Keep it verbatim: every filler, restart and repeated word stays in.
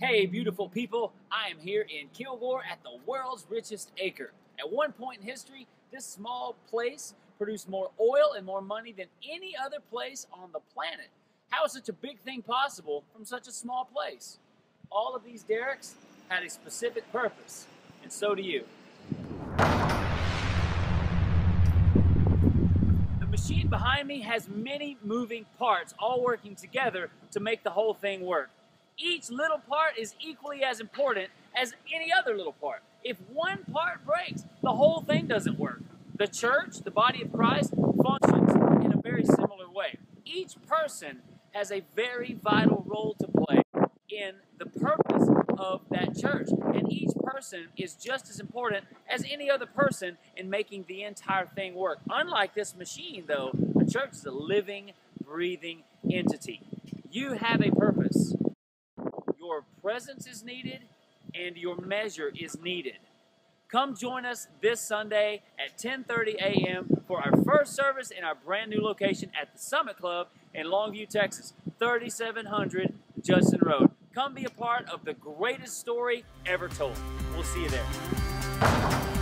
Hey, beautiful people, I am here in Kilgore at the world's richest acre. At one point in history, this small place produced more oil and more money than any other place on the planet. How is such a big thing possible from such a small place? All of these derricks had a specific purpose, and so do you. The machine behind me has many moving parts all working together to make the whole thing work. Each little part is equally as important as any other little part. If one part breaks, the whole thing doesn't work. The church, the body of Christ, functions in a very similar way. Each person has a very vital role to play in the purpose of that church. And each person is just as important as any other person in making the entire thing work. Unlike this machine, though, the church is a living, breathing entity. You have a purpose. Your presence is needed, and your measure is needed. Come join us this Sunday at ten thirty a m for our first service in our brand new location at the Summit Club in Longview, Texas, thirty-seven hundred Judson Road. Come be a part of the greatest story ever told. We'll see you there.